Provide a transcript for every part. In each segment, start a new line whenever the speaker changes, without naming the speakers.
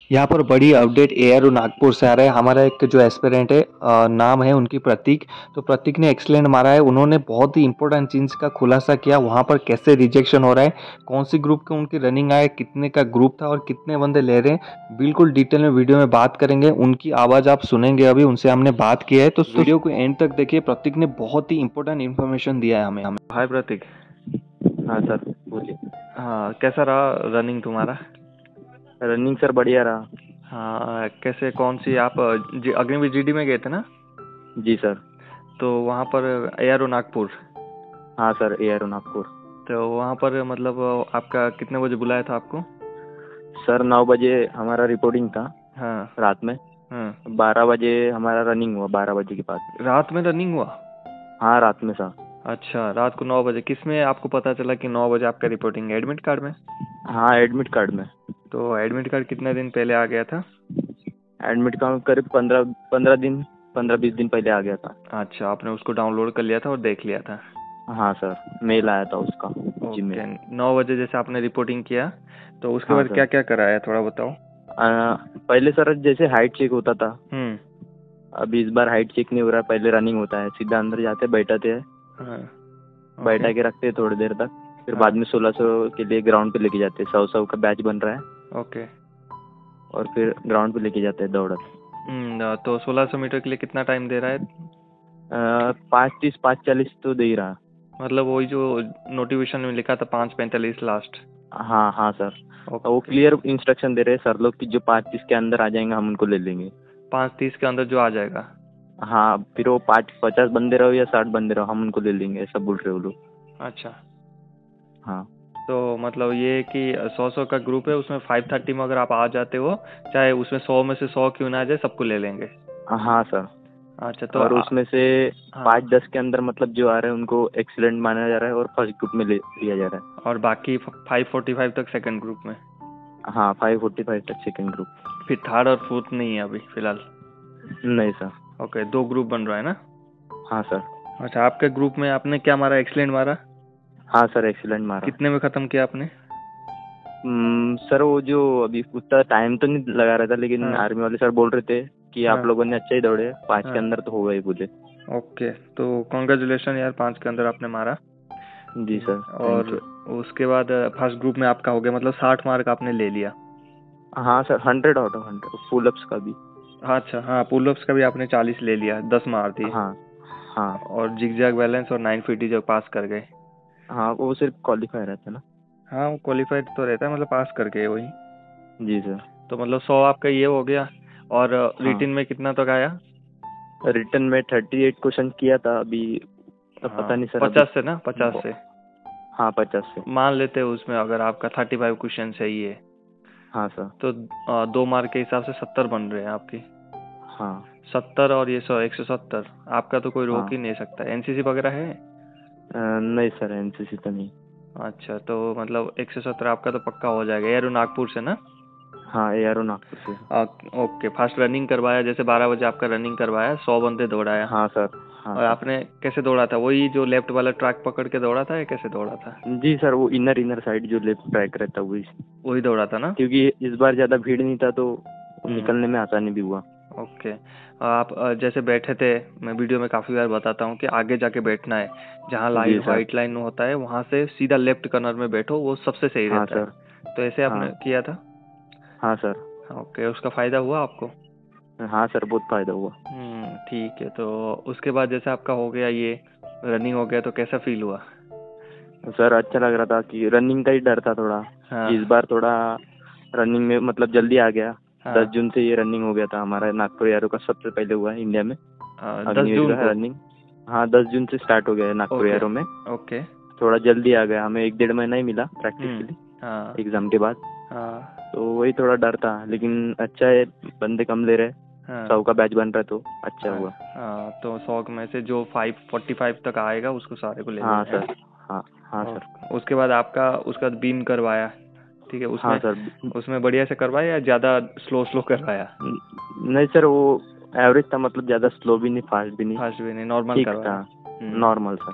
यहाँ पर बड़ी अपडेट एआरओ नागपुर से आ रहा है। हमारा एक जो एस्पिरेंट है, नाम है उनकी प्रतीक। तो प्रतीक ने एक्सीलेंट मारा है। उन्होंने बहुत ही इंपॉर्टेंट चीज़ का खुलासा किया, वहाँ पर कैसे रिजेक्शन हो रहा है, कौन सी ग्रुप के उनकी रनिंग आए, कितने का ग्रुप था और कितने बंदे ले रहे हैं। बिल्कुल डिटेल में वीडियो में बात करेंगे। उनकी आवाज़ आप सुनेंगे, अभी उनसे हमने बात की है। तो वीडियो को एंड तक देखिए। प्रतीक ने बहुत ही इंपॉर्टेंट इन्फॉर्मेशन दिया है हमें। हाय प्रतीक।
हाँ सर, बोलिए।
हाँ, कैसा रहा रनिंग तुम्हारा?
रनिंग सर बढ़िया रहा।
हाँ, कैसे, कौन सी आप अग्निवीर जीडी में गए थे ना?
जी सर।
तो वहाँ पर एआरओ नागपुर।
हाँ सर, एआरओ नागपुर।
तो वहाँ पर मतलब आपका कितने बजे बुलाया था आपको?
सर 9 बजे हमारा रिपोर्टिंग था
हाँ।
रात में।
हाँ,
12 बजे हमारा रनिंग हुआ, 12 बजे के पास।
रात में रनिंग हुआ?
हाँ, रात में सर।
अच्छा, रात को 9 बजे। किस में आपको पता चला कि 9 बजे आपका रिपोर्टिंग है? एडमिट कार्ड में?
हाँ, एडमिट कार्ड में।
तो एडमिट कार्ड कितने दिन पहले आ गया था?
एडमिट कार्ड करीब 15-20 दिन पहले आ गया था।
अच्छा, आपने उसको डाउनलोड कर लिया था और देख लिया था?
हाँ सर, मेल आया था उसका जी में।
ओके। 9 बजे जैसे आपने रिपोर्टिंग किया, तो उसके
हाँ
बाद
सर।
क्या क्या कराया, थोड़ा बताओ।
पहले सर जैसे हाइट चेक होता था,
हम्म।
अभी इस बार हाइट चेक नहीं हो रहा है। पहले रनिंग होता है, सीधा अंदर जाते बैठाते हैं,
हाँ। ओके।
बैठा के रखते हैं थोड़ी देर तक। फिर
हाँ।
बाद में 1600 के लिए ग्राउंड पे लेके जाते हैं। 100 का बैच बन रहा है
ओके।
और फिर ग्राउंड पे लेके जाते हैं दौड़।
तो 1600 मीटर के लिए कितना टाइम दे रहा है?
5:30 5:40 तो दे ही रहा।
मतलब वही जो नोटिफिकेशन में लिखा था 5:45 लास्ट?
हाँ हाँ सर। वो
ओके।
क्लियर इंस्ट्रक्शन दे रहे हैं सर लोग कि जो 5:30 के अंदर आ जाएंगे हम उनको ले लेंगे।
5:30 के अंदर जो आ जाएगा?
हाँ, फिर वो 50 बंदे रहो या 60 बंदे रहो, हम उनको ले लेंगे, ऐसा बोल रहे हो लोग।
अच्छा।
हाँ।
तो मतलब ये कि 100 का ग्रुप है, उसमें 5:30 में अगर आप आ जाते हो, चाहे उसमें 100 में से 100 क्यों ना आ जाए, सबको ले लेंगे?
हाँ सर।
अच्छा। तो
और उसमें से
हाँ।
5:10 के अंदर मतलब जो आ रहे हैं उनको एक्सीलेंट माना जा रहा है और फर्स्ट ग्रुप में ले लिया जा रहा है।
और बाकी 5:45 तक सेकंड ग्रुप में?
हाँ, 5:45 तक सेकेंड ग्रुप।
फिर थर्ड और फोर्थ नहीं है अभी फिलहाल?
नहीं सर।
ओके, 2 ग्रुप बन रहा है ना?
हाँ सर।
अच्छा, आपके ग्रुप में आपने क्या मारा, एक्सीलेंट मारा?
हाँ सर, एक्सीलेंट मारा।
कितने में ख़त्म किया आपने?
सर वो जो अभी उतना टाइम तो नहीं लगा रहा था, लेकिन
हाँ।
आर्मी वाले सर बोल रहे थे कि आप
हाँ।
लोगों ने अच्छा ही दौड़े, 5 के
हाँ।
अंदर तो होगा ही बोले।
ओके, तो कॉन्ग्रेचुलेशन यार, 5 के अंदर आपने मारा।
जी सर, थैंक
और
यू।
उसके बाद फर्स्ट ग्रुप में आपका हो गया, मतलब 60 मार्क आपने ले लिया?
हाँ sir, 100 out of 100 pull ups का भी।
अच्छा, हाँ, पुलअप्स का भी आपने 40 ले लिया, 10 मार दिए।
हाँ हाँ।
और जिगजैग बैलेंस और 950 जो पास कर गए।
हाँ, वो सिर्फ क्वालिफाई रहता है ना।
हाँ, वो क्वालिफाइड तो रहता है, मतलब पास कर गए वही।
जी सर।
तो मतलब 100 आपका ये हो गया। और
हाँ,
रिटिन में कितना तक आया?
रिटर्न में 38 क्वेश्चन किया था अभी। तो
हाँ,
पता नहीं सर अभी।
50 से ना, 50 से
हाँ, 50 से।
मान लेते हैं। उसमें अगर आपका 35 क्वेश्चन सही है,
हाँ सर।
तो 2 मार्क के हिसाब से 70 बन रहे हैं आपकी।
हाँ
70 और ये 170, आपका तो कोई रोक
हाँ।
ही नहीं सकता। एनसीसी वगैरह है?
नहीं सर, एनसीसी तो नहीं।
अच्छा, तो मतलब 170 आपका तो पक्का हो जाएगा। एरो नागपुर से ना?
हाँ, एआरओ नागपुर से।
ओके, फास्ट रनिंग करवाया, जैसे 12 बजे आपका रनिंग करवाया, 100 बंदे दौड़ाया।
हाँ सर। हाँ
और
सर।
आपने कैसे दौड़ा था? वही जो लेफ्ट वाला ट्रैक पकड़ के दौड़ा था या कैसे दौड़ा था?
जी सर, वो इनर इनर साइड जो लेफ्ट ट्रैक रहता है वही।
वही दौड़ा था ना?
क्योंकि इस बार ज़्यादा भीड़ नहीं था तो
हम्म।
निकलने में आसानी भी हुआ।
ओके। आप जैसे बैठे थे, मैं वीडियो में काफ़ी बार बताता हूँ कि आगे जाके बैठना है। जहाँ
जी
लाइन
सर।
वाइट लाइन होता है वहाँ से सीधा लेफ्ट कॉर्नर में बैठो, वो सबसे सही
हाँ
रहता
सर।
है। तो ऐसे
हाँ
आपने किया था?
हाँ सर।
ओके, उसका फ़ायदा हुआ आपको?
हाँ सर, बहुत फायदा हुआ।
ठीक है। तो उसके बाद जैसे आपका हो गया, ये रनिंग हो गया, तो कैसा फील हुआ?
सर अच्छा लग रहा था कि रनिंग का ही डर था थोड़ा,
हाँ।
कि इस बार थोड़ा रनिंग में मतलब जल्दी आ गया।
हाँ।
10 जून से ये रनिंग हो गया था हमारा, नागपुर एरो का सबसे पहले हुआ है इंडिया में
10
अग्निवीर
जून
का
को?
रनिंग। हाँ, 10 जून से स्टार्ट हो गया है नागपुर
ओके।
एरो में।
ओके।
थोड़ा जल्दी आ गया, हमें 1-1.5 महीना ही मिला प्रैक्टिस के लिए
हाँ।
एग्जाम के बाद।
हाँ।
तो वही थोड़ा डर था, लेकिन अच्छा है, बंदे कम ले रहे।
हाँ।
100 का बैच बन रहा है तो अच्छा
हाँ।
हुआ।
हाँ, तो 100 में से जो 545 तक आएगा उसको सारे को ले
हाँ
लेना है।
सर। हाँ हाँ सर।
और उसके बाद आपका उसका बीम करवाया, ठीक है?
हाँ
उसमें
सर।
उसमें बढ़िया से करवाया या ज़्यादा स्लो स्लो करवाया?
नहीं सर, वो एवरेज था, मतलब ज़्यादा स्लो भी नहीं फास्ट भी नहीं,
फास्ट भी नहीं, नॉर्मल
ठीक था।
करवाया?
Normal sir.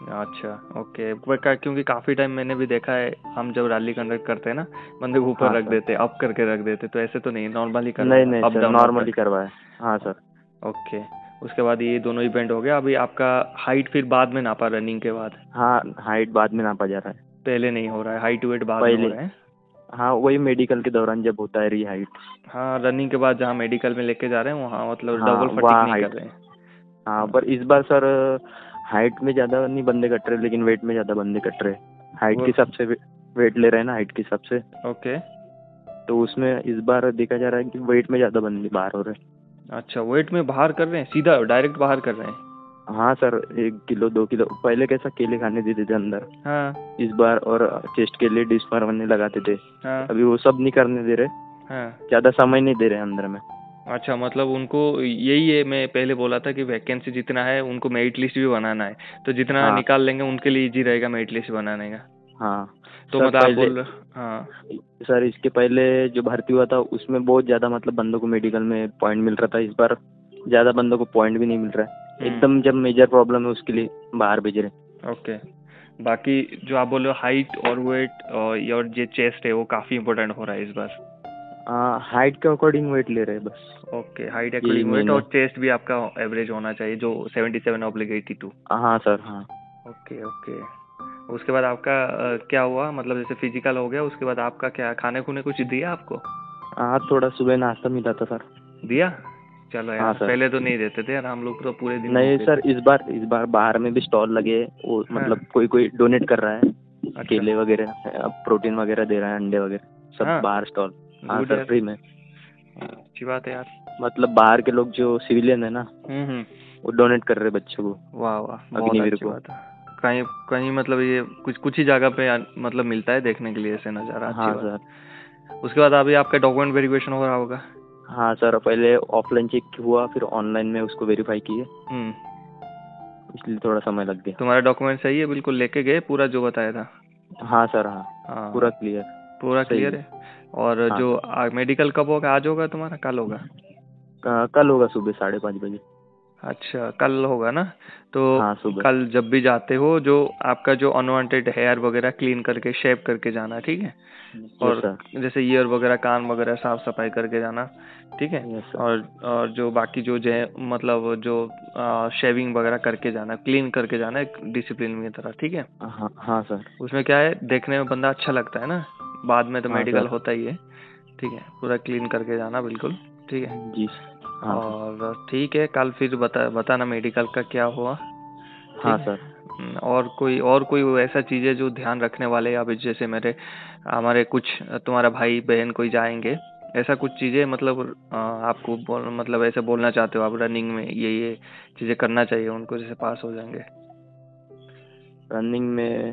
अच्छा, ओके। क्योंकि काफ़ी टाइम मैंने भी देखा है, हम जब रैली कंडक्ट करते हैं ना, बंदे को ऊपर
हाँ
रख
सर।
देते, अप करके रख देते, तो ऐसे तो नहीं, नॉर्मली
नहीं
करवाया,
नहीं
up
sir,
down up
normally
down.
करवाया। हाँ सर।
ओके। उसके बाद ये दोनों इवेंट हो गया। अभी आपका हाइट फिर बाद में नापा, रनिंग के बाद?
हाँ, हाइट बाद में नापा जा रहा है।
पहले नहीं हो रहा है, हाइट वेट बाद में हो
पहले,
रहा है?
हाँ वही मेडिकल के दौरान जब होता है री-हाइट।
हाँ, रनिंग के बाद जहाँ मेडिकल में लेके जा रहे हैं वहाँ मतलब
हाँ
डबल फटीग
वहाँ
नहीं कर
हाइट।
रहे हैं?
हाँ
हाँ।
पर इस बार सर हाइट में ज़्यादा नहीं बंदे कट रहे, लेकिन वेट में ज़्यादा बंदे कट रहे। हाइट के
वो
हिसाब से वेट ले रहे हैं ना, हाइट के हिसाब से।
ओके।
तो उसमें इस बार देखा जा रहा है कि वेट में ज़्यादा बंदे बाहर हो रहे हैं।
अच्छा, वेट में बाहर कर रहे हैं, सीधा डायरेक्ट बाहर कर रहे हैं?
हाँ सर, 1 किलो 2 किलो, पहले कैसा केले खाने देते थे अंदर,
हाँ
इस बार और चेस्ट के लिए डिस्फर बनने लगाते थे,
हाँ
अभी वो सब नहीं करने दे रहे,
हाँ।
ज़्यादा समय नहीं दे रहे अंदर में।
अच्छा, मतलब उनको यही है, मैं पहले बोला था कि वैकेंसी जितना है उनको मेरिट लिस्ट भी बनाना है, तो जितना
हाँ
निकाल लेंगे उनके लिए इजी रहेगा मेरिट लिस्ट बनाने का।
हाँ
तो
सर।
मतलब आप
पहले
बोल हाँ।
सर इसके पहले जो भर्ती हुआ था उसमें बहुत ज़्यादा मतलब बंदों को मेडिकल में पॉइंट मिल रहा था, इस बार ज़्यादा बंदों को पॉइंट भी नहीं मिल रहा है, एकदम जब मेजर प्रॉब्लम है उसके लिए बाहर भेज रहे।
ओके। बाकी जो आप बोल रहे हो हाइट और वेट और जो चेस्ट है वो काफ़ी इंपॉर्टेंट हो रहा है इस बार?
हाइट के अकॉर्डिंग वेट ले रहे हैं बस,
ओके, हाइट
यही
अकॉर्डिंग वेट,
मेन है।
और चेस्ट भी आपका एवरेज होना चाहिए जो 77/82।
हाँ सर। हाँ
ओके ओके। उसके बाद आपका क्या हुआ, मतलब जैसे फिजिकल हो गया, उसके बाद आपका क्या खाने खुने कुछ दिया आपको?
हाँ, थोड़ा सुबह नाश्ता मिला था सर।
दिया? चलो
हाँ
यार,
सर।
पहले तो नहीं देते थे यार, हम लोग तो पूरे दिन
नहीं
घूमते
सर,
थे।
इस बार बाहर में भी स्टॉल लगे, वो
हाँ।
मतलब कोई कोई डोनेट कर रहा है,
अच्छा।
केले वगैरह, प्रोटीन वगैरह दे रहा है, अंडे वगैरह सब
हाँ।
बाहर स्टॉल। हाँ
गुड
सर,
यार।
फ्री में।
अच्छी बात है यार।
मतलब बाहर के लोग जो सिविलियन है ना,
हम्म।
वो डोनेट कर रहे बच्चों को,
वाह वाह, बहुत
अग्निवीर
अच्छी
को।
बात है। कहीं कहीं मतलब ये कुछ कुछ ही जगह पे मतलब मिलता है देखने के लिए ऐसे नज़ारा, अच्छी
हाँ
बात
सर।
है। उसके बाद अभी आपका डॉक्यूमेंट वेरिफिकेशन हो रहा होगा?
हाँ सर, पहले ऑफलाइन चेक हुआ, फिर ऑनलाइन में उसको वेरीफाई किए,
हम्म।
इसलिए थोड़ा समय लग गया।
तुम्हारा डॉक्यूमेंट सही है, बिल्कुल लेके गए पूरा जो बताया था?
हाँ सर। हाँ, पूरा
हाँ।
क्लियर।
पूरा
सही
क्लियर
है।
है। और
हाँ
जो
सर।
मेडिकल कब होगा, आज होगा तुम्हारा, कल होगा?
कल होगा सुबह 5:30 बजे।
अच्छा, कल होगा ना? तो
हाँ सुबह।
कल जब भी जाते हो, जो आपका जो अनवांटेड हेयर वगैरह क्लीन करके शेव करके जाना, ठीक है?
यस
और
सर।
जैसे ईयर वगैरह, कान वगैरह साफ सफाई करके जाना, ठीक है?
Yes sir.
और जो बाकी जो मतलब जो शेविंग वगैरह करके जाना, क्लीन करके जाना एक डिसिप्लिन की तरह, ठीक है?
हाँ हाँ सर।
उसमें क्या है, देखने में बंदा अच्छा लगता है ना, बाद में तो
हाँ
मेडिकल
सर।
होता ही है, ठीक है? पूरा क्लीन करके जाना बिल्कुल, ठीक है?
जी। हाँ सर।
और ठीक है, कल फिर बताना मेडिकल का क्या हुआ,
हाँ
ठीक है?
सर।
और कोई ऐसा चीज़ है जो ध्यान रखने वाले हैं? अभी जैसे हमारे कुछ तुम्हारा भाई बहन कोई जाएंगे, ऐसा कुछ चीज़ें मतलब आपको मतलब ऐसे बोलना चाहते हो आप, रनिंग में ये चीज़ें करना चाहिए उनको, जैसे पास हो जाएंगे?
रनिंग में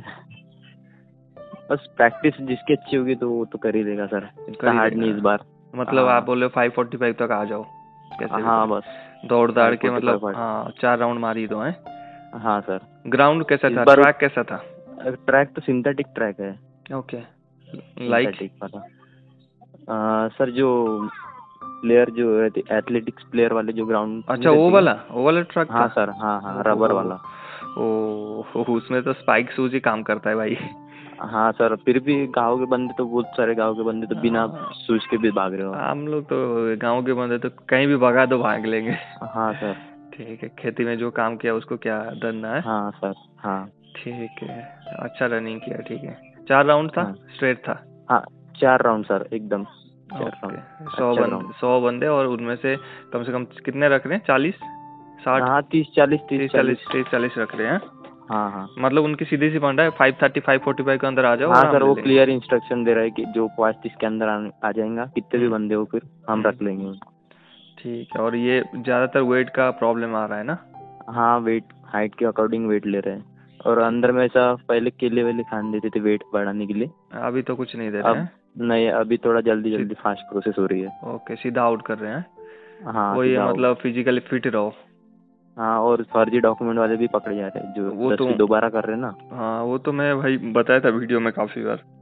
बस प्रैक्टिस जिसकी अच्छी होगी तो वो तो कर ही देगा सर,
कर
इतना
ही
हार्ड
देगा।
नहीं इस बार।
मतलब आप
हाँ।
बोले 5:45 तक आ जाओ, कैसे भी
हाँ बस
करके दौड़ दाड़ के,
5:45
मतलब
5।
हाँ 4 राउंड मार ही दो हैं।
हाँ सर।
ग्राउंड कैसा
इस
था,
बार
ट्रैक कैसा था?
ट्रैक तो सिंथेटिक ट्रैक है।
ओके। लाइक?
सिंथेटिक वाला। सर जो प्लेयर जो एथलेटिक्स प्लेयर वाले जो ग्राउंड नहीं
अच्छा, वो
रहती क्या?
वाला वो वाला ट्रक था?
हाँ सर। हाँ हाँ,
ओहो
रबर
हो।
वाला।
उसमें तो स्पाइक शूज ही काम करता है भाई।
हाँ सर, फिर भी गांव के बंदे तो, बहुत सारे गांव के बंदे तो बिना
हाँ,
शूज के भी भाग रहे हो।
हम लोग तो गांव के बंदे तो कहीं भी भगा दो भाग लेंगे।
हाँ सर।
ठीक है, खेती में जो काम किया उसको क्या धरना है।
हाँ सर। हाँ।
ठीक है। अच्छा रनिंग किया, ठीक है। 4 राउंड था,
हाँ।
स्ट्रेट था?
हाँ 4 राउंड सर, एकदम 4 राउंड।
ओके। सौ
अच्छा
बंदे
ग्राउंड।
100 बंदे, और उनमें से कम कितने रख रहे हैं, 40 60?
हाँ 30 40, 30
30 40,
40।
30 40 रख रहे हैं?
हाँ हाँ।
मतलब उनकी सीधी सी फंडा है, 5:30 5:45 के अंदर आ जाओ,
हाँ
आराम
सर,
ले
वो
लेंगे।
क्लियर इंस्ट्रक्शन दे रहा है कि जो 35 के अंदर आ जाएगा, कितने भी
हम्म।
बंदे हो फिर हम
हम्म।
रख लेंगे उनको।
ठीक है। और ये ज़्यादातर वेट का प्रॉब्लम आ रहा है ना?
हाँ, वेट हाइट के अकॉर्डिंग वेट ले रहे हैं, और
ठीक
अंदर
है।
में ऐसा पहले केले वेले खाने देते थे वेट बढ़ाने के लिए।
अभी तो कुछ नहीं दे रहे
अब
हैं?
नहीं, अभी थोड़ा जल्दी
सीध
जल्दी फास्ट प्रोसेस हो रही है।
ओके, सीधा आउट कर रहे हैं?
हाँ
वही है,
सीधा आउट।
मतलब फिजिकली फिट रहो।
हाँ, और फर्जी डॉक्यूमेंट वाले भी पकड़े जा रहे हैं जो
वो तो
10वीं दोबारा कर रहे हैं ना।
हाँ, वो तो मैं भाई बताया था वीडियो में काफ़ी बार।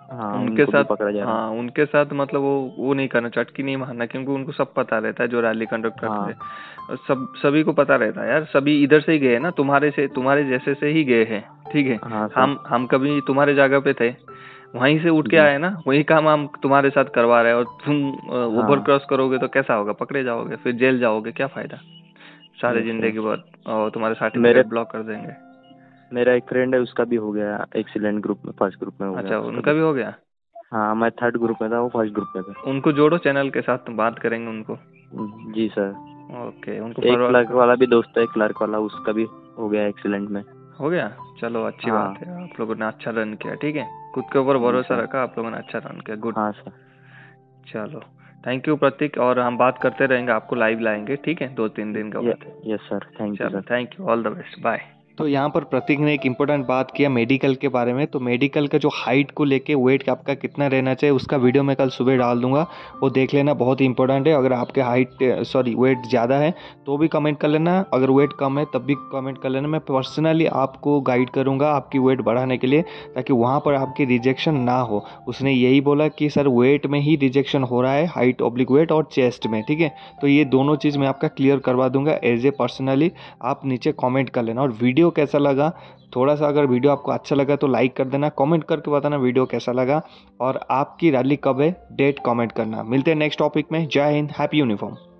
हाँ
उनके
उनको भी
साथ,
पकड़ा जा रहा है।
हाँ उनके साथ मतलब वो नहीं करना, चटकी नहीं मारना, क्योंकि उनको सब पता रहता है जो रैली कंडक्ट करते
हाँ
हैं। और सभी को पता रहता है यार, सभी इधर से ही गए हैं ना, तुम्हारे जैसे से ही गए हैं, ठीक है।
हाँ सर।
हम कभी तुम्हारे जगह पे थे, वहीं से उठ के
जी।
आए ना, वही काम हम तुम्हारे साथ करवा रहे हैं, और तुम ओवर
हाँ
क्रॉस करोगे तो कैसा होगा, पकड़े जाओगे, फिर जेल जाओगे, क्या फायदा, सारे
यस सर।
जिंदगी भर, और तुम्हारे
मेरे
सर्टिफिकेट ब्लॉक कर देंगे।
मेरा एक फ्रेंड है, उसका भी हो गया एक्सीलेंट ग्रुप में, फर्स्ट ग्रुप में हो गया
अच्छा,
उसका
उनका
भी।
भी हो गया।
हाँ मैं थर्ड ग्रुप में था, वो फर्स्ट ग्रुप में था।
उनको जोड़ो चैनल के साथ, बात करेंगे उनको।
जी सर।
ओके, उनको
एक
फॉरवर्ड
क्लर्क
करो।
वाला भी दोस्त है, क्लर्क वाला, उसका भी हो गया एक्सीलेंट में।
हो गया, चलो अच्छी बात
हाँ
है, आप लोगों ने अच्छा रन किया, ठीक है, खुद के ऊपर
जी
भरोसा
सर।
रखा, आप लोगों ने अच्छा रन किया, गुड।
हाँ सर।
चलो, थैंक यू प्रतीक, और हम बात करते रहेंगे, आपको लाइव लाएंगे, ठीक है, 2-3 दिन के बाद।
यस सर, थैंक यू
चलो,
sir.
Thank you, all the best, bye. तो यहाँ पर प्रतीक ने एक इम्पोर्टेंट बात किया मेडिकल के बारे में। तो मेडिकल का जो हाइट को लेके वेट आपका कितना रहना चाहिए, उसका वीडियो मैं कल सुबह डाल दूंगा, वो देख लेना, बहुत ही इंपॉर्टेंट है। अगर आपके वेट ज़्यादा है तो भी कमेंट कर लेना, अगर वेट कम है तब भी कमेंट कर लेना। मैं पर्सनली आपको गाइड करूँगा आपकी वेट बढ़ाने के लिए, ताकि वहाँ पर आपकी रिजेक्शन ना हो। उसने यही बोला कि सर वेट में ही रिजेक्शन हो रहा है, हाइट ऑब्लिक वेट और चेस्ट में, ठीक है। तो ये दोनों चीज़ मैं आपका क्लियर करवा दूंगा एज ए पर्सनली। आप नीचे कमेंट कर लेना, और वीडियो कैसा लगा, थोड़ा सा अगर वीडियो आपको अच्छा लगा तो लाइक कर देना, कमेंट करके बताना वीडियो कैसा लगा, और आपकी रैली कब है डेट कमेंट करना। मिलते हैं नेक्स्ट टॉपिक में। जय हिंद, हैप्पी यूनिफॉर्म।